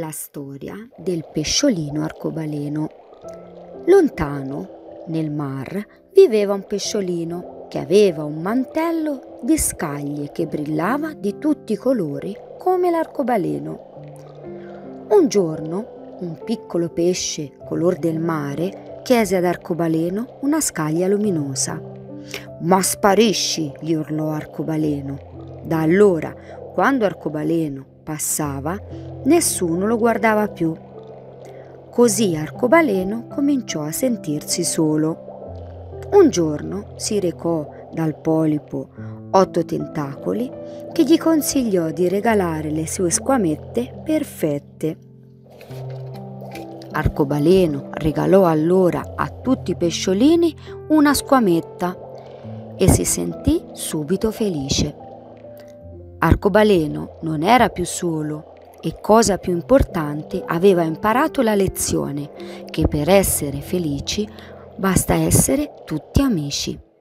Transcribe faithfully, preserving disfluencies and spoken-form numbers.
La storia del pesciolino arcobaleno. Lontano, nel mar, viveva un pesciolino che aveva un mantello di scaglie che brillava di tutti i colori come l'arcobaleno. Un giorno, un piccolo pesce color del mare chiese ad Arcobaleno una scaglia luminosa. «Ma sparisci!» gli urlò Arcobaleno. Da allora, quando Arcobaleno passava, nessuno lo guardava più. Così Arcobaleno cominciò a sentirsi solo. Un giorno si recò dal polipo Otto Tentacoli, che gli consigliò di regalare le sue squamette perfette. Arcobaleno regalò allora a tutti i pesciolini una squametta e si sentì subito felice. Arcobaleno non era più solo e, cosa più importante, aveva imparato la lezione che per essere felici basta essere tutti amici.